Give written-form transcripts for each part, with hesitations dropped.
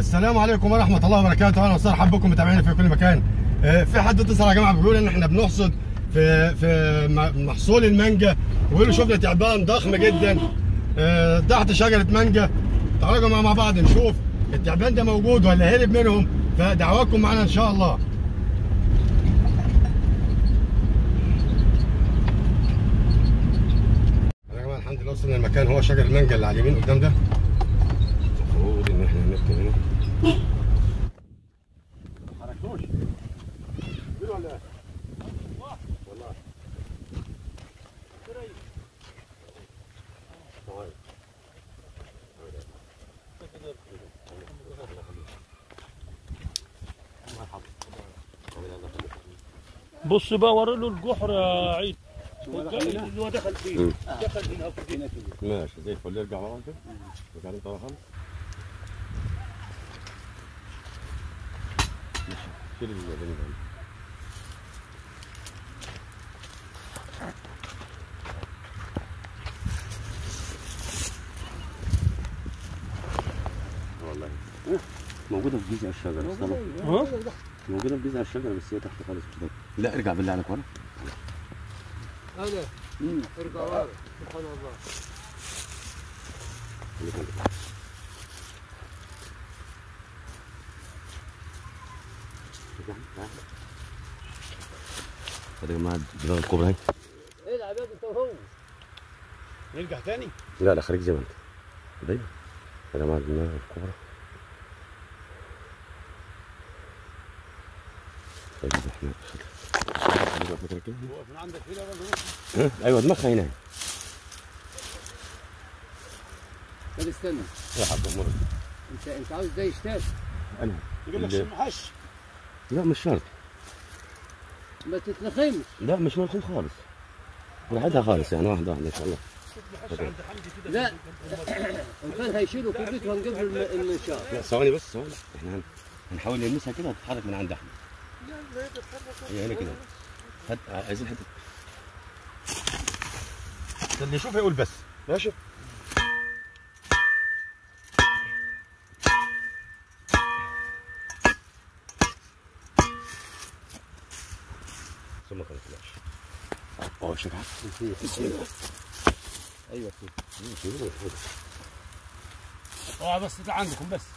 السلام عليكم ورحمة الله وبركاته، أهلا وسهلا بكم متابعينا في كل مكان. في حد اتصل يا جماعة بيقول إن إحنا بنحصد في محصول المانجا، وبيقولوا شفنا تعبان ضخم جدا تحت شجرة مانجا. تعالوا مع بعض نشوف التعبان ده موجود ولا هرب منهم، فدعواكم معنا إن شاء الله. يا جماعة الحمد لله وصلنا المكان، هو شجر المانجا اللي على اليمين قدام ده. المفروض إن إحنا هنركب هنا. حركتوش ولا ايه؟ والله بص بقى ورا له الجحر يا عيد اللي هو دخل فيه. دخل هنا ماشي زي الفل. يرجع ورا كده، رجع انت ورا خالص. شيل الجنين ده. والله موجودة في جذع الشجرة. موجودة في جذع الشجرة بس هي تحت خالص مش باينة. لا ارجع بالله عليك ورا. هذا ارجع ورا. سبحان الله. هذا يا جماعة دماغ الكوبرا اهي. العب يا انت وهو. نرجع تاني؟ لا خليك زي ما انت. دايما يا جماعة دماغ الكوبرا. طيب احنا من عندك هنا برضه. ايوه دماغها هنا. طب استنى يا حاج مرة انت عاوز ده يشتغل؟ انا يقول لك شمحش. لا مش شرط. ما تتلخمش. لا مش ملخوم خالص، براحتها خالص يعني، واحدة ان شاء الله. لا ان كان هيشيلوا في البيت وهنجيب له المنشار. لا ثواني بس ثواني، احنا هنحاول نلمسها كده وتتحرك من عند احمد. هي هنا كده. عايزين حته اللي يشوف يقول بس. ماشي. ثم ما طلعش. شجعة. ايوه كده. اوعى بس تطلع عندكم بس.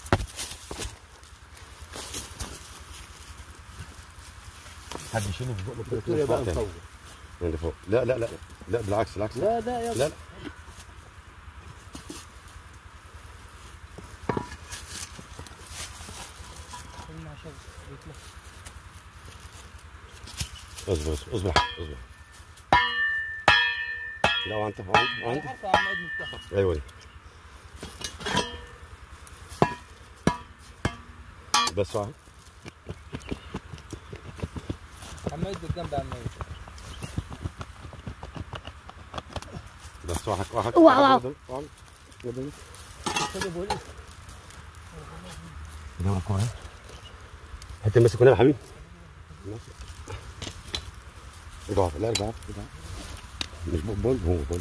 حد يشيله في بقه دكتور يا بقى مفوق. من فوق. لا بالعكس لا يا لا اصبر. لا انت ايوه بس واحد. عماد بالجنب يا عماد. بس واحد دور الكورة. حتى مسك هنا يا حبيبي. ارجع مش بول هو بول.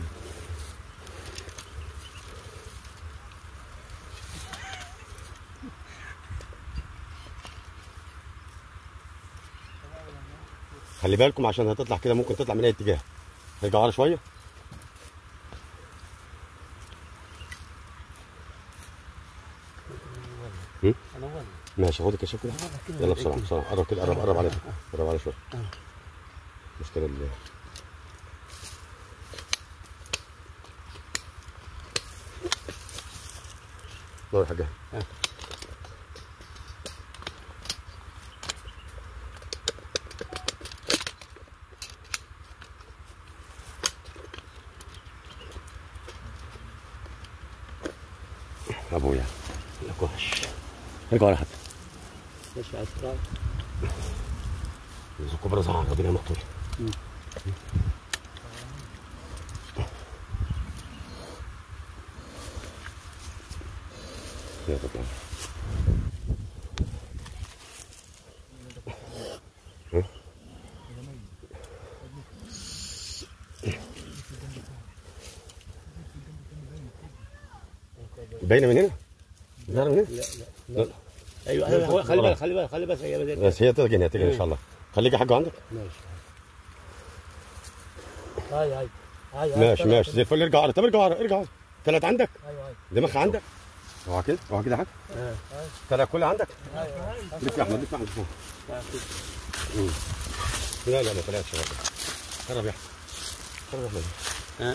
خلي بالكم عشان هتطلع كده، ممكن تطلع من اي اتجاه. ارجع ورا شويه. ماشي خد الكشاف كده. يلا بسرعه قرب كده، قرب عليه شويه. المشكله اللي يا حاجه. ابويا لك وحش. ارجع ورا حتى. ماشي على السرعه. الكوبرا صح ربنا مقتول. يا طبعا. باينه من هنا؟ ظاهره من هنا؟ لا ايوه خلي بالك خلي بالك خلي بالك يا بدر. بس هي تجي ان شاء الله. خليك يا حاج عندك. ماشي. هاي ماشي ماشي زي الفل. ارجع ورا. طب ارجع ورا ارجع ورا. طلعت عندك؟ ايوه دماغها عندك؟ اوعى كده اوعى كده يا حاج. طلع كلها عندك؟ ايوه لف يا احمد لف يا احمد. لا لا ما طلعتش. قرب يا احمد. قرب يا احمد.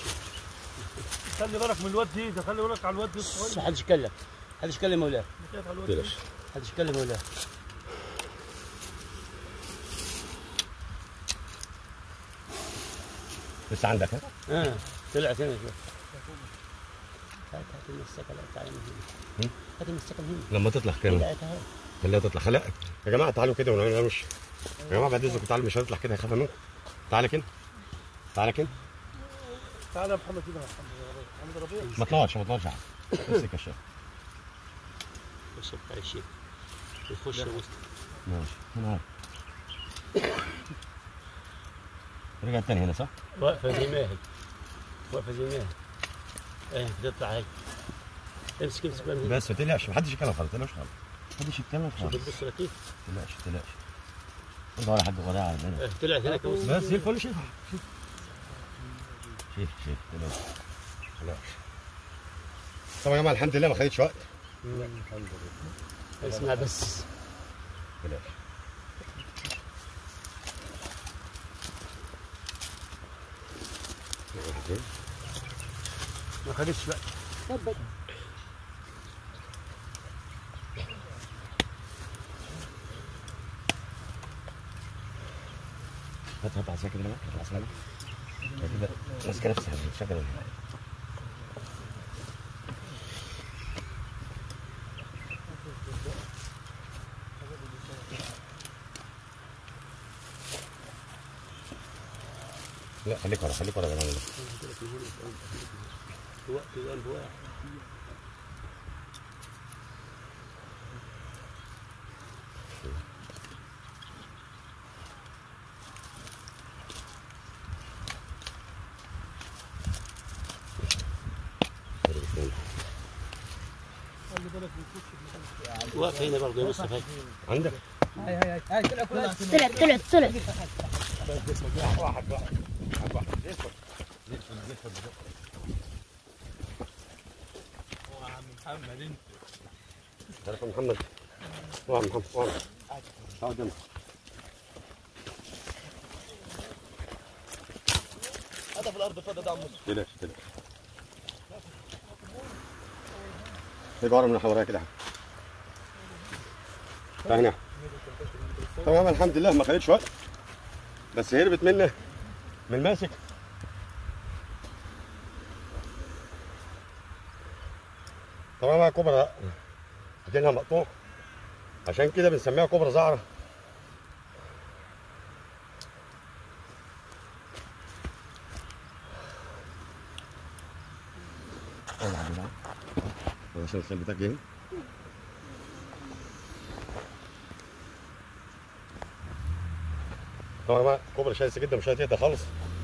خلي بالك من الواد دي، ده خلي بالك على الواد دي ما الصغير. حدش يتكلم. حدش يتكلم ولا خايف على الواد تقلقش. دي. حدش يتكلم ولا. لسه عندك ها؟ طلعت هنا شوف. هات المسكه تعالى من هنا. هات المسكه من هنا. لما تطلع كده طلعت اهي. خليها تطلع. خليها يا جماعه تعالوا كده ونعمل وش. يا جماعه بعد اذنكم تعالوا مش هنطلع كده هيخاف منكم. تعالى كده. تعالى كده. تعالى يا محمد كده يا محمد ربيع. ما تنورش ما تنورش يا عم. امسك يا شيخ. خش بتاع الشيخ. يخش وسط. ماشي هنا. رجع تاني هنا صح؟ واقفه زي ما هي. واقفه زي ما هي. ايه تطلع هيك. امسك امسك بقى من هنا. بس ما تقلقش ما حدش يتكلم خالص. ما تقلقش خالص. ما حدش يتكلم شوف خالص. البص لطيف. ما تقلقش ما تقلقش. ارجع ولا حد غدا على هنا. طلعت هناك وسط. بس زي الفل. شوف شوف شوف ما تقلقش ما تقلقش. طبعا يا جماعه الحمد لله ما خدتش وقت. الحمد لله. اسمع بس. ما تقلقش. ما خدتش وقت. هات عصايه كده هات عصايه كده. ماسكه نفسها شغله. لا خليك ورا خليك ورا يا جماعه. وقت قلب واحد. واقف هنا برضه يا مصطفى. عندك؟ طلع واحد محمد انت. تعرف محمد؟ وعم محمد وعم. تعال قدامك. هذا في الارض فضل ده عمو. تقلقش تقلقش. رجع ورا من حواليها كده. تعال هنا. طبعا الحمد لله ما خدتش وقت. بس هربت منه من الماسك. طبعا كبرى ديلها مقطوع عشان كده بنسميها كبرى زعرة. عشان الخيل بتاعك هنا. طبعا كبرى شايسه جدا مش هتهدى خالص.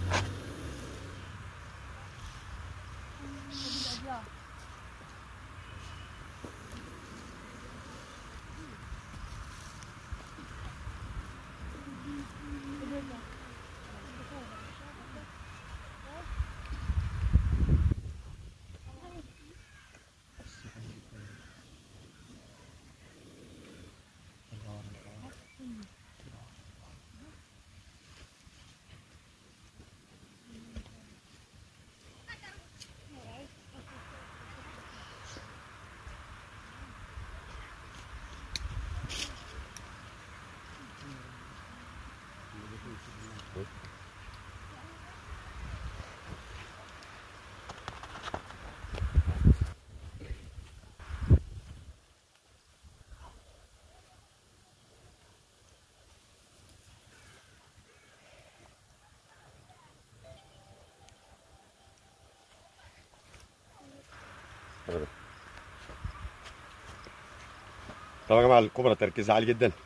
طبعا يا جماعه الكبرى تركيزها عالي جدا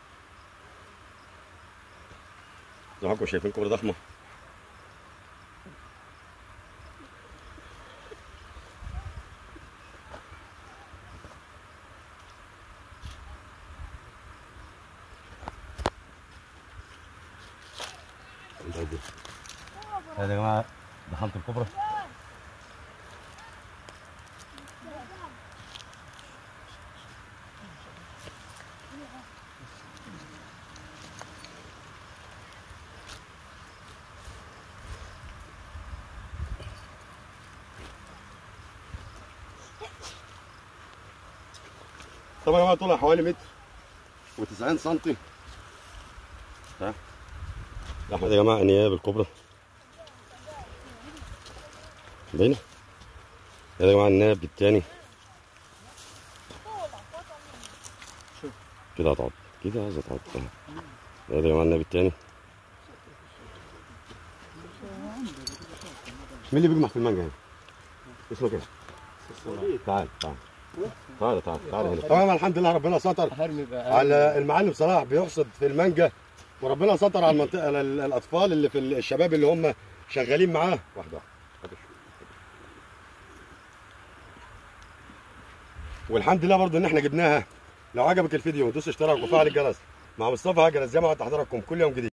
زي ما انتم شايفين. كبرى ضخمه. هذا يا جماعه ضخامه الكبرى. طبعا يا جماعه طولها حوالي متر و90 سم. ها احمد يا جماعه انياب الكبرى باينه. هذا يا جماعه الناب الثاني كده هتقعد كده عايزه تقعد. هذا يا جماعه الناب الثاني. مين اللي بيجمع في المانجا هنا؟ اسمه كده. تعال تعال تعال تعال تعال هنا. طبعا الحمد لله ربنا ستر على المعلم صلاح بيحصد في المانجا، وربنا ستر على المنطقه الاطفال اللي في الشباب اللي هم شغالين معاه. واحده والحمد لله برضه ان احنا جبناها. لو عجبك الفيديو دوس اشتراك وفعل الجرس. مع مصطفى هجرس زي ما وعدت حضراتكم كل يوم جديد.